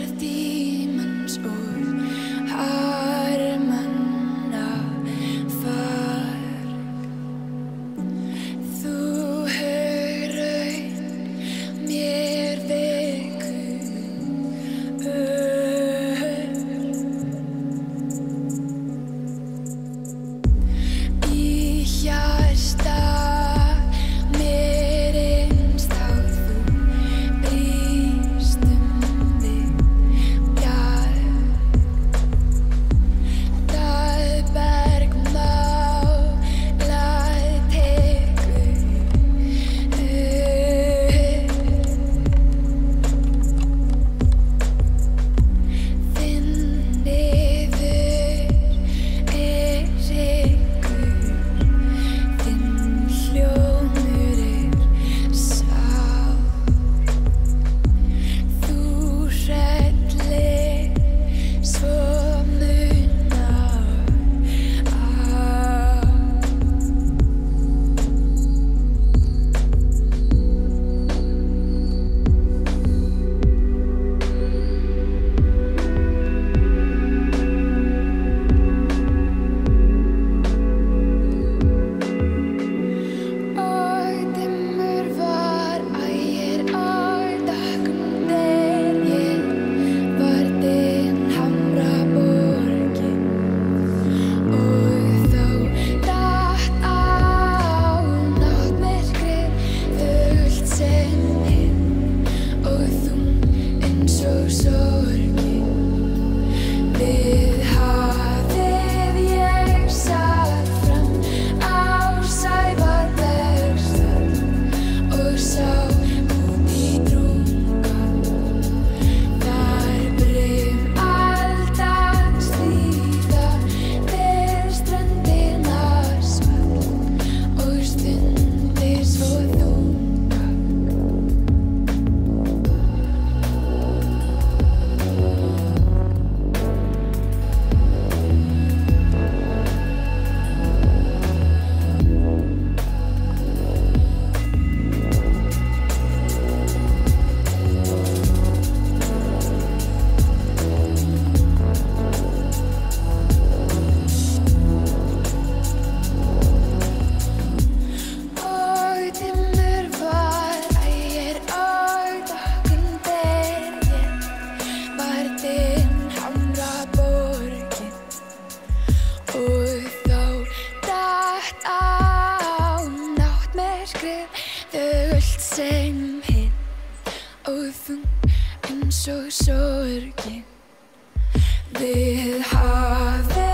tímans og harmanna farg. Þú haugraut mér viku í hjarta mér innst þá þú brýst við bjarg. Daðberg málað tekur þinn niður hryggur, þinn hljómur sár. Þú hrellir svo munar á. Og dimmur var ægir á dökkum degi, var þinn Hamraborgin. Og þá datt á náttmyrkrið þögult sem hinn og þung eins og sorgin. Við hafið ég sat fram á Sævarbergsstöð og sá út í drunga. Þar brimaldans líða við ströndina svall og stundir svo þunga. Og dimmur var ægir á dökkum degi, var þinn Hamraborgin. Og þá datt á náttmyrkrið þögult sem hinn og þung eins og sorgin. Við hafið